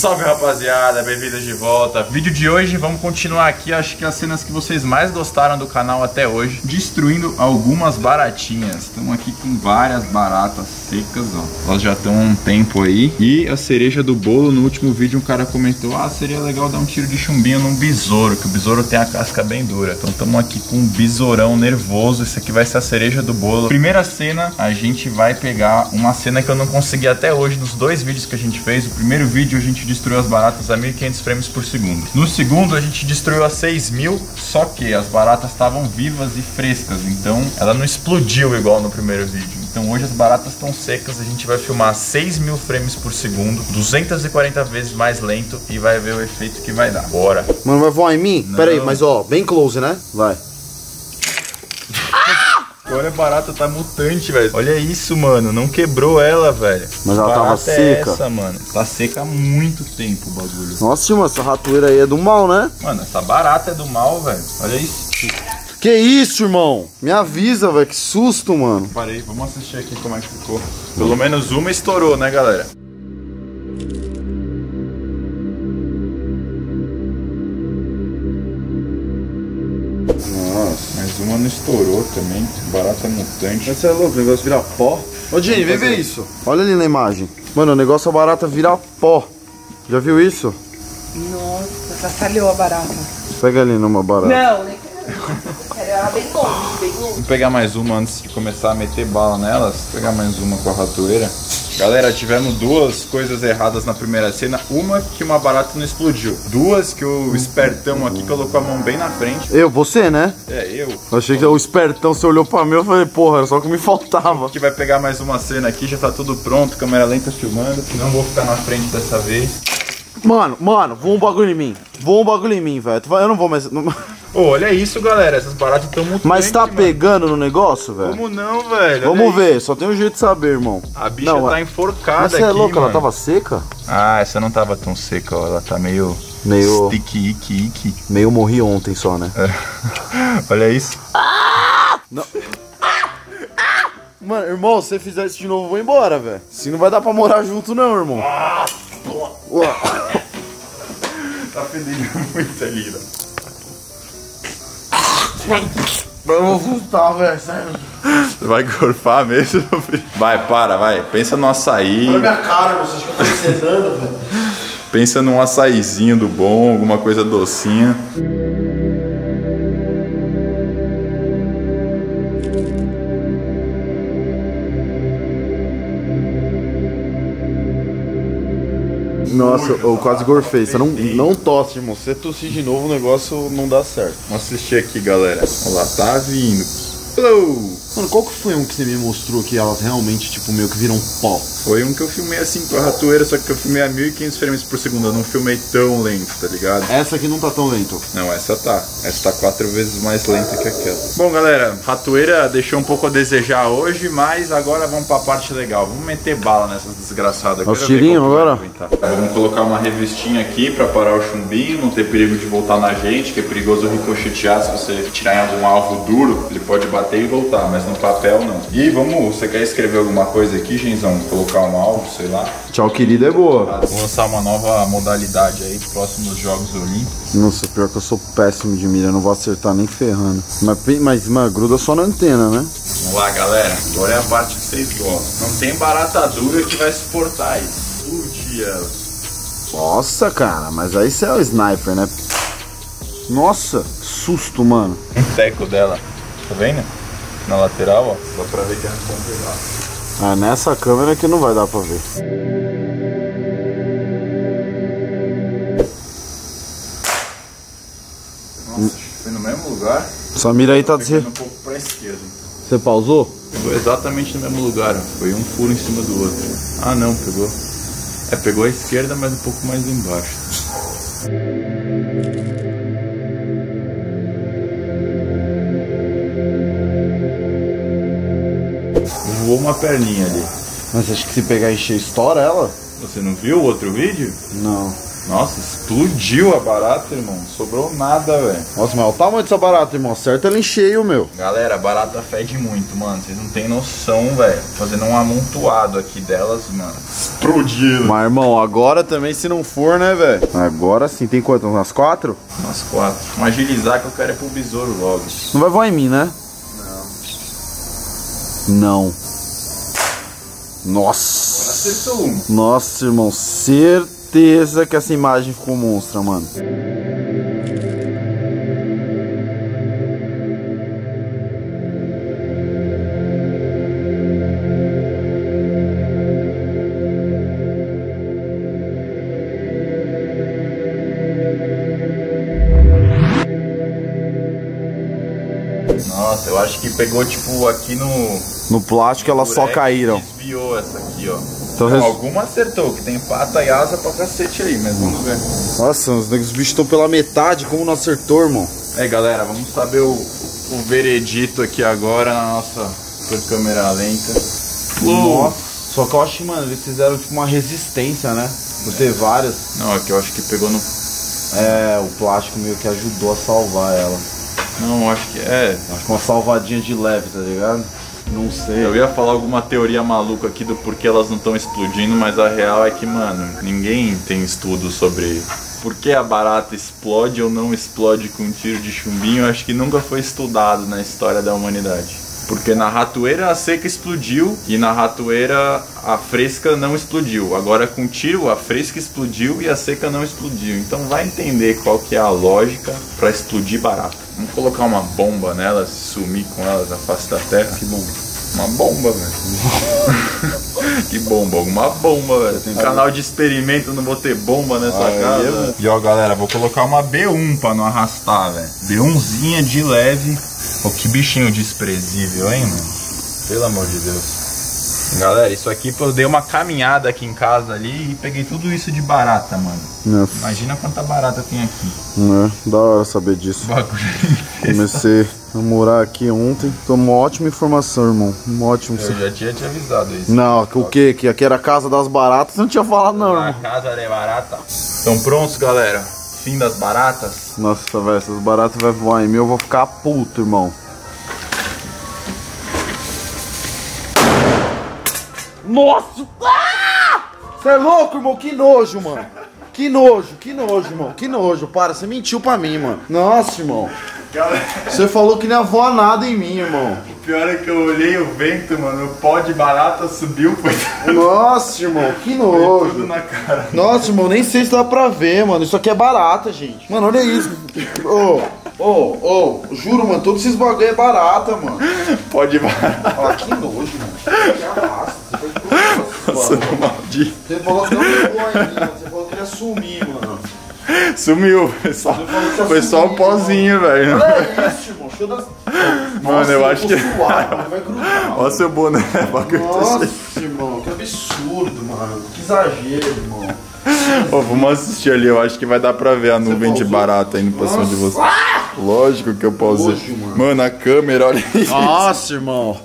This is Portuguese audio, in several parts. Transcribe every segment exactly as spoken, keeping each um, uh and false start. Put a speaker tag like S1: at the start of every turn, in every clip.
S1: Salve rapaziada, bem-vindos de volta. Vídeo de hoje, vamos continuar aqui, acho que as cenas que vocês mais gostaram do canal até hoje, destruindo algumas baratinhas. Estamos aqui com várias baratas secas, ó. Elas já estão há um tempo aí. E a cereja do bolo, no último vídeo um cara comentou: ah, seria legal dar um tiro de chumbinho num besouro, que o besouro tem a casca bem dura. Então estamos aqui com um besourão nervoso. Isso aqui vai ser a cereja do bolo. Primeira cena, a gente vai pegar uma cena que eu não consegui até hoje nos dois vídeos que a gente fez. O primeiro vídeo a gente destruiu as baratas a mil e quinhentos frames por segundo. No segundo a gente destruiu a seis mil, só que as baratas estavam vivas e frescas, então ela não explodiu igual no primeiro vídeo. Então hoje as baratas estão secas, a gente vai filmar a seis mil frames por segundo, duzentas e quarenta vezes mais lento, e vai ver o efeito que vai dar. Bora!
S2: Mano, vai voar em mim? Não. Pera aí, mas ó, bem close, né? Vai.
S1: Olha, a barata tá mutante, velho. Olha isso, mano. Não quebrou ela, velho.
S2: Mas ela tava seca.
S1: É essa, mano. Tá seca há muito tempo o bagulho.
S2: Nossa, mano, essa ratoeira aí é do mal, né?
S1: Mano, essa barata é do mal, velho. Olha isso.
S2: Que isso, irmão? Me avisa, velho. Que susto, mano.
S1: Parei, vamos assistir aqui como é que ficou. Pelo menos uma estourou, né, galera? Mas uma não estourou também, barata mutante.
S2: Você é louco, o negócio vira pó. Ô, Jenny, vem ver isso. Olha ali na imagem. Mano, o negócio a barata vira pó. Já viu isso?
S3: Nossa, já falhou a barata.
S2: Pega ali numa barata.
S3: Não, nem quero ela bem longe, bem longe.
S1: Vamos pegar mais uma antes de começar a meter bala nelas. Vou pegar mais uma com a ratoeira. Galera, tivemos duas coisas erradas na primeira cena. Uma, que uma barata não explodiu. Duas, que o espertão aqui colocou a mão bem na frente.
S2: Eu? Você, né?
S1: É, eu.
S2: Eu achei que o espertão, você olhou pra mim, eu falei, porra, era só o que me faltava.
S1: A gente vai pegar mais uma cena aqui, já tá tudo pronto, câmera lenta filmando. Não vou ficar na frente dessa vez.
S2: Mano, mano, voa um bagulho em mim. Voa um bagulho em mim, velho. Eu não vou mais...
S1: Ô, oh, olha isso, galera. Essas baratas estão muito...
S2: Mas tá mano. Pegando no negócio, velho?
S1: Como não, velho?
S2: Vamos ver, só tem um jeito de saber, irmão.
S1: A bicha
S2: não,
S1: tá enforcada
S2: mas
S1: aqui,
S2: você é louco,
S1: mano.
S2: Ela tava seca?
S1: Ah, essa não tava tão seca, ó. Ela tá meio...
S2: Meio...
S1: Sticky, icky, icky.
S2: Meio morri ontem só, né? É.
S1: Olha isso.
S2: Ah! Não... Mano, irmão, se você fizer isso de novo, eu vou embora, velho. Se não vai dar pra morar junto, não, irmão. Ah!
S1: Tá fedendo muito ali, velho.
S2: Eu vou voltar, velho, sério.
S1: Você vai gorfar mesmo? Vai, para, vai. Pensa no açaí.
S2: Olha minha cara, você acha que eu tô encenando, velho?
S1: Pensa num açaizinho do bom, alguma coisa docinha.
S2: Nossa, eu quase gorfei. Você não, não tosse, irmão. Se você tossir de novo, o negócio não dá certo.
S1: Vamos assistir aqui, galera. Olha lá, tá vindo. Hello!
S2: Mano, qual que foi um que você me mostrou que elas realmente, tipo, meio que viram pó?
S1: Foi um que eu filmei assim com a ratoeira, só que eu filmei a mil e quinhentos frames por segundo. Eu não filmei tão lento, tá ligado?
S2: Essa aqui não tá tão lento.
S1: Não, essa tá. Essa tá quatro vezes mais lenta que aquela. Bom, galera, ratoeira deixou um pouco a desejar hoje, mas agora vamos pra parte legal. Vamos meter bala nessas desgraçadas.
S2: Os tirinhos agora?
S1: Vamos colocar uma revistinha aqui pra parar o chumbinho, não ter perigo de voltar na gente, que é perigoso ricochetear. Se você tirar em algum alvo duro, ele pode bater e voltar, mas no papel não. E vamos, você quer escrever alguma coisa aqui, Genzão? Colocar um alvo, sei lá.
S2: Tchau, querido, é boa.
S1: Vou lançar uma nova modalidade aí, próximos Jogos Olímpicos.
S2: Nossa, pior que eu sou péssimo de mira, eu não vou acertar nem ferrando. Mas, mas mano, gruda só na antena, né?
S1: Vamos lá, galera. Agora é a parte que vocês gostam. Não tem barata dura que vai suportar isso. Explode ela.
S2: Nossa, cara, mas aí você é o sniper, né? Nossa, susto, mano.
S1: Um teco dela. Tá vendo? Na lateral, ó. Dá pra ver que é um pedaço.
S2: Ah, nessa câmera que não vai dar pra ver.
S1: Nossa, foi no mesmo lugar.
S2: Essa mira aí tá...
S1: Um pouco pra esquerda.
S2: Você pausou?
S1: Pegou exatamente no mesmo lugar, ó. Foi um furo em cima do outro. Ah, não, pegou. É, pegou a esquerda, mas um pouco mais embaixo. Voou uma perninha ali.
S2: Mas acho que se pegar e encher, estoura ela?
S1: Você não viu o outro vídeo?
S2: Não.
S1: Nossa, explodiu a barata, irmão. Não sobrou nada, velho.
S2: Nossa, mas olha o tamanho dessa barata, irmão. Acerta ela em cheio, meu.
S1: Galera, a barata fede muito, mano. Vocês não tem noção, velho. Fazendo um amontoado aqui delas, mano. Explodindo.
S2: Mas, irmão, agora também, se não for, né, velho? Agora sim. Tem quantas? Umas quatro?
S1: Umas quatro. Vamos agilizar que eu quero ir pro besouro logo.
S2: Não vai voar em mim, né? Não. Não. Nossa.
S1: Acertou um.
S2: Nossa, irmão. Certeza que essa imagem ficou monstra, mano.
S1: Nossa, eu acho que pegou, tipo, aqui no...
S2: No plástico elas só caíram.
S1: Desviou essa aqui, ó.
S2: Então,
S1: Não,
S2: res...
S1: alguma acertou, que tem pata e asa pra cacete aí, mas vamos ver.
S2: Nossa, os bichos estão pela metade, como não acertou, irmão?
S1: Aí, galera, vamos saber o, o veredito aqui agora na nossa super câmera lenta.
S2: Nossa, só que eu acho que, mano, eles fizeram tipo uma resistência, né? Por ter várias.
S1: Não, aqui eu acho que pegou no...
S2: É, o plástico meio que ajudou a salvar ela.
S1: Não, eu acho que é...
S2: Acho que uma salvadinha de leve, tá ligado? Não sei.
S1: Eu ia falar alguma teoria maluca aqui do porquê elas não estão explodindo, mas a real é que, mano, ninguém tem estudo sobre por que a barata explode ou não explode com um tiro de chumbinho. Eu acho que nunca foi estudado na história da humanidade. Porque na ratoeira a seca explodiu e na ratoeira a fresca não explodiu. Agora com tiro a fresca explodiu e a seca não explodiu. Então vai entender qual que é a lógica pra explodir barata. Vamos colocar uma bomba nelas, sumir com elas na face da terra.
S2: Que bomba.
S1: Uma bomba, velho. Que bomba, alguma bomba, velho. Tem um canal de experimento, não vou ter bomba nessa
S2: ah,
S1: casa. E ó, galera, vou colocar uma B um pra não arrastar, velho. B umzinha de leve. Pô, que bichinho desprezível, hein, mano? Pelo amor de Deus. Galera, isso aqui eu dei uma caminhada aqui em casa ali e peguei tudo isso de barata, mano.
S2: Nossa.
S1: Imagina quanta barata tem aqui.
S2: É, da hora saber disso. Comecei a morar aqui ontem. Tô uma ótima informação, irmão. Uma ótima.
S1: Eu já tinha te avisado isso.
S2: Não, o que? Que aqui era a casa das baratas, você não tinha falado não,
S1: a
S2: irmão.
S1: casa de barata. Estão prontos, galera? Fim das baratas.
S2: Nossa, velho, essas baratas vai voar em mim, eu vou ficar puto, irmão. Nossa! Você é louco, irmão? Que nojo, mano. Que nojo, que nojo, irmão. Que nojo. Para, você mentiu pra mim, mano. Nossa, irmão. Você falou que não ia voar nada em mim, irmão.
S1: O pior é que eu olhei o vento, mano. O pó de barata subiu, foi.
S2: Nossa, irmão, que
S1: Foi
S2: nojo.
S1: tudo na cara.
S2: Nossa, irmão, nem sei se dá pra ver, mano. Isso aqui é barata, gente. Mano, olha isso. Ô, ô, ô, juro, mano, todos esses bagulho é barata, mano.
S1: Pó de barata.
S2: Ah, que nojo, mano. Que arrasta.
S1: Nossa, que maldito.
S2: Você falou que não voou em mim, mano. Você falou que ia sumir, mano.
S1: Sumiu, foi só,
S2: que
S1: foi só um pozinho, velho.
S2: Olha isso, irmão. Deixa eu dar...
S1: Mano,
S2: Nossa,
S1: eu acho que.
S2: Suado, mano. Vai grudar.
S1: Olha seu boné,
S2: Nossa, irmão, que absurdo, mano. Que exagero, irmão.
S1: Ô, vamos assistir ali, eu acho que vai dar pra ver a nuvem de barata indo pra cima de você. Lógico que eu pausei.
S2: Nojo, mano.
S1: Mano, a câmera, olha isso.
S2: Nossa, irmão.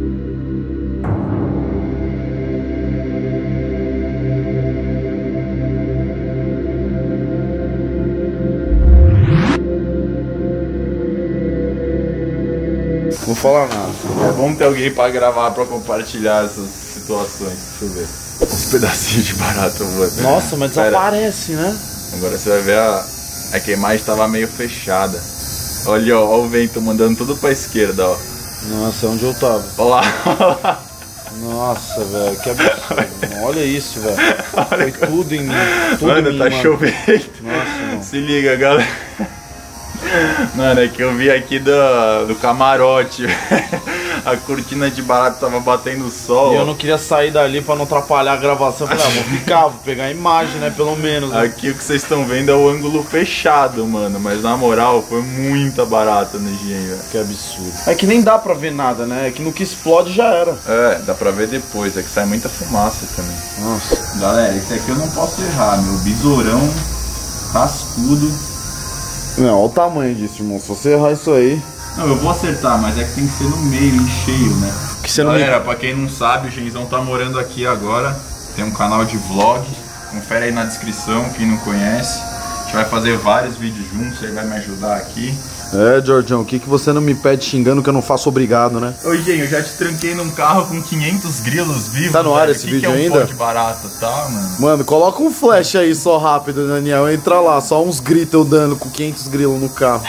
S2: Não vou falar nada.
S1: É bom ter alguém pra gravar, pra compartilhar essas situações. Deixa eu ver. Uns pedacinhos de barata voando.
S2: Nossa, mas
S1: Pera.
S2: desaparece, né?
S1: Agora você vai ver a... É que a imagem tava meio fechada. Olha, ó, ó o vento mandando tudo pra esquerda, ó.
S2: Nossa, é onde eu tava.
S1: Olha lá, olha lá.
S2: Nossa, velho, que absurdo. Mano. Olha isso, velho. Foi tudo em mim. Tudo
S1: Mano,
S2: em mim,
S1: tá
S2: mano.
S1: chovendo.
S2: Nossa, mano.
S1: Se liga, galera. Mano, é que eu vi aqui do, do camarote. A cortina de barata tava batendo o sol.
S2: E eu não queria sair dali pra não atrapalhar a gravação. Eu falei, ah, vou ficar, vou pegar a imagem, né? Pelo menos. Né?
S1: Aqui o que vocês estão vendo é o ângulo fechado, mano. Mas na moral, foi muita barata no engenho, velho.
S2: Que absurdo. É que nem dá pra ver nada, né? É que no que explode já era.
S1: É, dá pra ver depois. É que sai muita fumaça também.
S2: Nossa.
S1: Galera, esse aqui eu não posso errar, meu. Besourão, cascudo.
S2: Não, olha o tamanho disso, irmão. Se você errar isso aí...
S1: Não, eu vou acertar, mas é que tem que ser no meio, em cheio, né?
S2: Que você não
S1: Galera,
S2: me...
S1: pra quem não sabe, o Genzão tá morando aqui agora. Tem um canal de vlog. confere aí na descrição, quem não conhece. A gente vai fazer vários vídeos juntos, ele vai me ajudar aqui.
S2: É, Jordião, o que, que você não me pede xingando que eu não faço obrigado, né?
S1: Ô, Gen, eu já te tranquei num carro com quinhentos grilos vivos.
S2: Tá no ar
S1: velho.
S2: esse
S1: que
S2: vídeo
S1: que é um
S2: ainda?
S1: pó de barata, tá, mano?
S2: Mano, coloca um flash aí só rápido, Daniel. Entra lá, só uns gritos eu dando com quinhentos grilos no carro.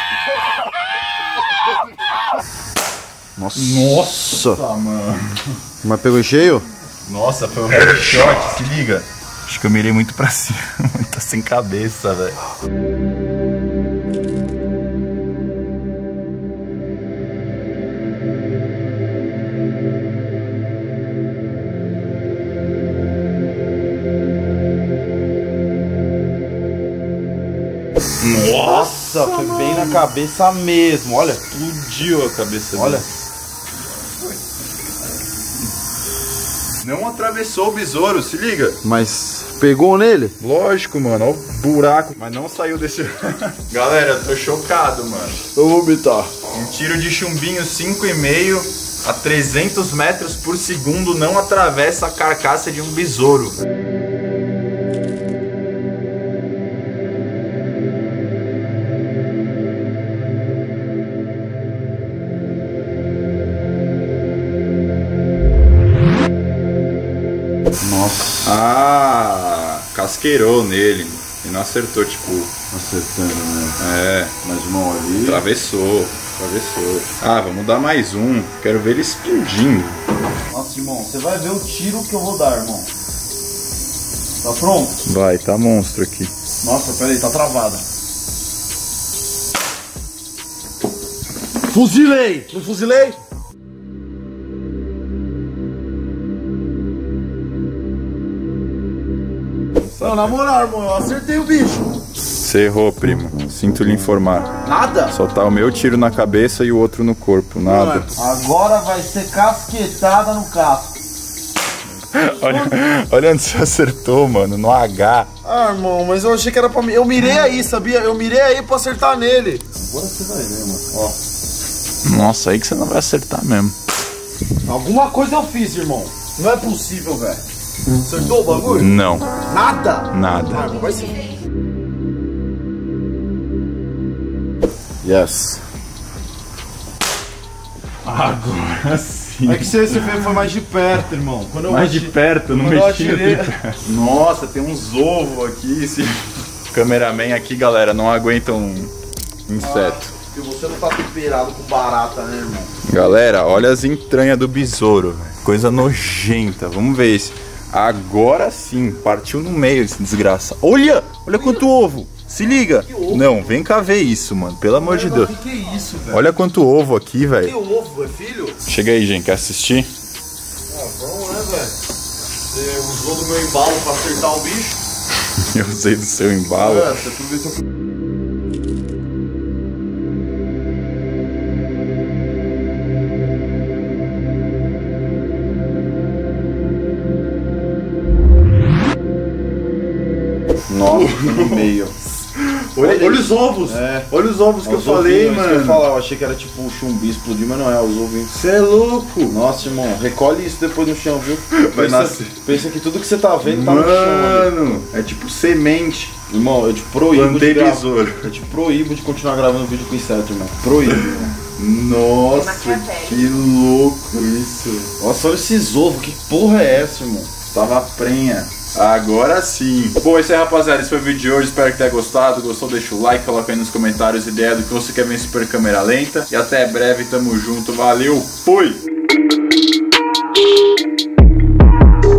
S2: Nossa. Nossa.
S1: Tá, mano.
S2: Mas pegou em cheio?
S1: Nossa, foi o headshot, se liga. Acho que eu mirei muito pra cima, tá sem cabeça, velho.
S2: Nossa, foi bem na cabeça mesmo, olha.
S1: Explodiu a cabeça
S2: Olha.
S1: dele. Não atravessou o besouro, se liga.
S2: Mas pegou nele?
S1: Lógico, mano, olha o buraco. Mas não saiu desse... Galera, eu tô chocado, mano.
S2: Eu vou vomitar.
S1: Um tiro de chumbinho cinco e meio a trezentos metros por segundo não atravessa a carcaça de um besouro.
S2: Nossa.
S1: Ah, casqueirou nele e não acertou, tipo...
S2: Acertando, né?
S1: É,
S2: Mais uma ali.
S1: atravessou, atravessou. Ah, vamos dar mais um. Quero ver ele explodindo.
S2: Nossa, irmão, você vai ver o tiro que eu vou dar, irmão. Tá pronto?
S1: Vai, tá monstro aqui.
S2: Nossa, peraí, tá travada. Fuzilei! Não fuzilei? Não, na moral, irmão, eu acertei o bicho.
S1: Você errou, primo. Sinto lhe informar.
S2: Nada?
S1: Só tá o meu tiro na cabeça e o outro no corpo. Nada.
S2: Agora vai ser casquetada no casco.
S1: Olha, olha onde você acertou, mano. No H.
S2: Ah, irmão, mas eu achei que era pra mim. Eu mirei aí, sabia? Eu mirei aí pra acertar nele. Agora você vai ver, mano. Ó.
S1: Nossa, aí que você não vai acertar mesmo.
S2: Alguma coisa eu fiz, irmão. Não é possível, velho. Acertou o bagulho?
S1: Não,
S2: Nada?
S1: nada.
S2: Ah, vai ser. Yes.
S1: Agora sim.
S2: É que você, você foi mais de perto, irmão. Quando eu
S1: Mais de
S2: ati-
S1: perto, não
S2: quando eu
S1: mexi
S2: atirei-
S1: de perto. Nossa, tem uns ovos aqui. Esse... O cameraman aqui, galera, não aguenta um inseto.
S2: Porque você não tá temperado com barata, né, irmão?
S1: Galera, olha as entranhas do besouro, velho. Coisa nojenta. Vamos ver esse. Agora sim, partiu no meio esse desgraça. Olha! Olha quanto ovo! Se liga! Não, vem cá ver isso, mano. Pelo amor de Deus.
S2: O que, que é isso, velho?
S1: Olha quanto ovo aqui,
S2: Que
S1: velho.
S2: ovo, é filho?
S1: Chega aí, gente. Quer assistir?
S2: Ah, vamos, né, velho? Você usou do meu embalo pra acertar o bicho?
S1: Eu usei do seu embalo.
S2: É, você aproveitou. Nossa, no meio.
S1: Olha, olha os ovos.
S2: É.
S1: Olha os ovos que eu
S2: Os
S1: falei,
S2: ovinhos, isso que eu ia
S1: mano.
S2: falar, eu achei que era tipo o chumbi explodir, mas não é, os ovinhos.
S1: Você é louco.
S2: Nossa, irmão, recolhe isso depois no chão, viu?
S1: Vai
S2: pensa,
S1: nascer.
S2: pensa que tudo que você tá vendo tá no chão ali.
S1: Mano, é tipo semente.
S2: Irmão, eu te proíbo
S1: Plantei
S2: de gravar.
S1: besouro.
S2: Eu te proíbo de continuar gravando vídeo com inseto, irmão. Proíbo, irmão.
S1: Nossa,
S3: Maquiavélico.
S1: que louco isso.
S2: Nossa, olha esses ovos, que porra é essa, irmão?
S1: Tava prenha. Agora sim. Bom, esse aí, rapaziada, esse foi o vídeo de hoje. Espero que tenha gostado. Gostou? Deixa o like, coloca aí nos comentários ideia do que você quer ver em super câmera lenta. E até breve, tamo junto. Valeu, fui!